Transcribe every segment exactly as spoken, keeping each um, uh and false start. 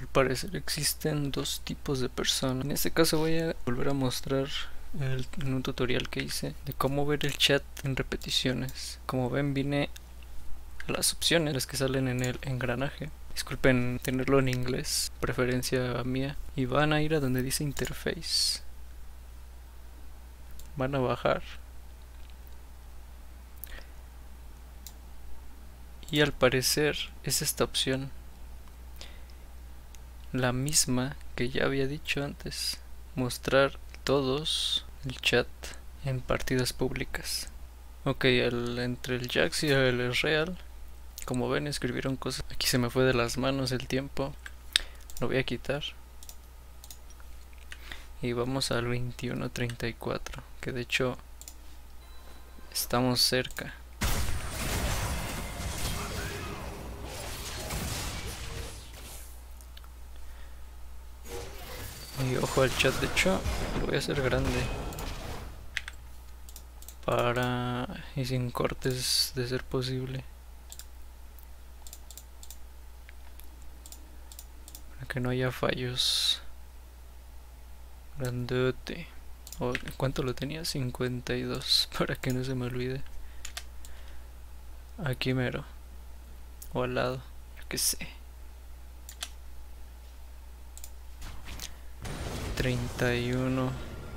parecer existen dos tipos de personas. En este caso voy a volver a mostrar el, en un tutorial que hice de cómo ver el chat en repeticiones. Como ven, vine a las opciones, las que salen en el engranaje. Disculpen tenerlo en inglés, preferencia mía. Y van a ir a donde dice interface. Van a bajar. Y al parecer es esta opción, la misma que ya había dicho antes, mostrar todos el chat en partidas públicas. Ok, el, entre el Jax y el Real, como ven, escribieron cosas. Aquí se me fue de las manos el tiempo, lo voy a quitar. Y vamos al veintiuno treinta y cuatro, que de hecho estamos cerca. Y ojo al chat, de hecho lo voy a hacer grande para y sin cortes de ser posible, para que no haya fallos. Grandote. Oh, ¿cuánto lo tenía? cincuenta y dos, para que no se me olvide. Aquí mero, o al lado, yo que sé. treinta y uno,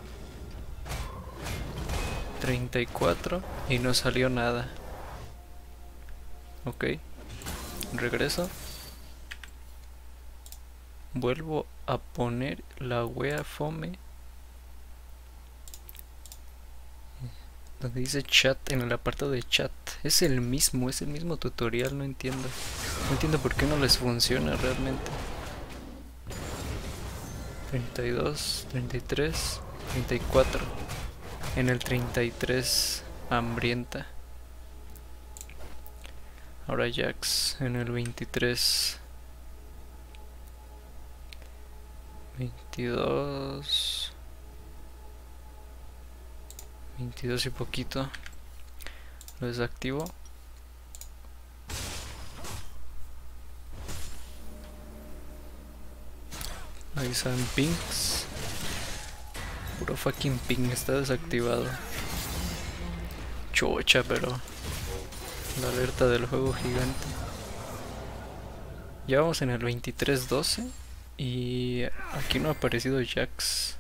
treinta y cuatro y no salió nada. Ok, regreso, vuelvo a poner la wea fome donde dice chat, en el apartado de chat. Es el mismo, es el mismo tutorial, no entiendo. No entiendo por qué no les funciona realmente. treinta y dos, treinta y tres, treinta y cuatro. En el treinta y tres, hambrienta. Ahora Jax en el veintitrés. veintidós. veintidós y poquito. Lo desactivo. Ahí están pings. Puro fucking ping, está desactivado. Chocha, pero la alerta del juego gigante. Ya vamos en el veintitrés doce y aquí no ha aparecido Jax.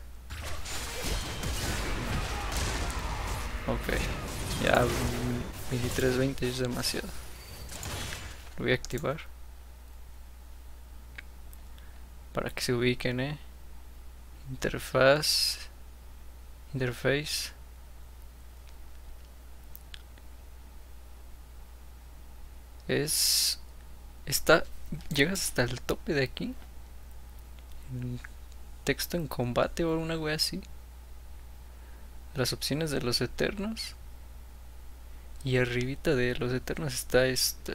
Ok, ya veintitrés veinte es demasiado. Lo voy a activar para que se ubiquen, eh. Interfaz. Interface. Es. Está. Llegas hasta el tope de aquí. En texto en combate o una wea así. Las opciones de los eternos. Y arribita de los eternos está este.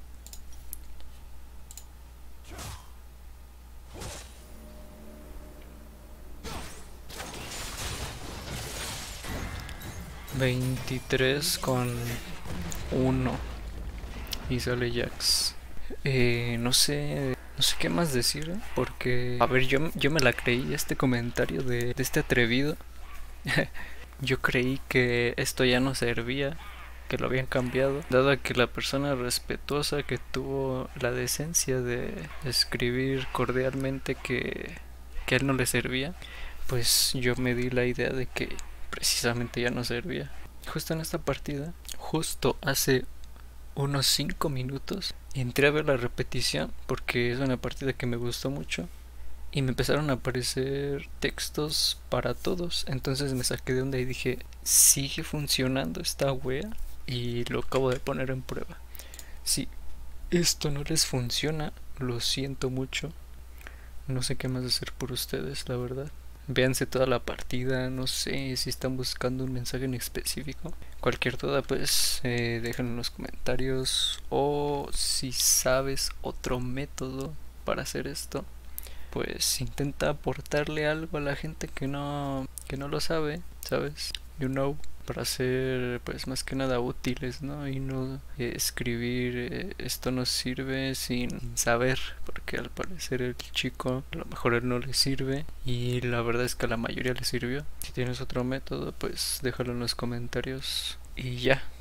veintitrés con uno y sale Jax. Eh, no sé, no sé qué más decir, ¿eh? Porque, a ver, yo, yo me la creí este comentario de, de este atrevido. Yo creí que esto ya no servía, que lo habían cambiado, dado que la persona respetuosa que tuvo la decencia de escribir cordialmente que, que a él no le servía, pues yo me di la idea de que precisamente ya no servía. Justo en esta partida, justo hace unos cinco minutos, entré a ver la repetición porque es una partida que me gustó mucho y me empezaron a aparecer textos para todos. Entonces me saqué de onda y dije, sigue funcionando esta wea, y lo acabo de poner en prueba. Si esto no les funciona, lo siento mucho. No sé qué más hacer por ustedes, la verdad. Véanse toda la partida, no sé si están buscando un mensaje en específico. Cualquier duda, pues eh, déjenlo en los comentarios. O si sabes otro método para hacer esto, pues intenta aportarle algo a la gente que no, que no lo sabe, ¿sabes? You know. para ser pues más que nada útiles, ¿no? Y no eh, escribir eh, esto nos sirve sin saber, porque al parecer el chico a lo mejor él no le sirve y la verdad es que a la mayoría le sirvió. Si tienes otro método pues déjalo en los comentarios y ya.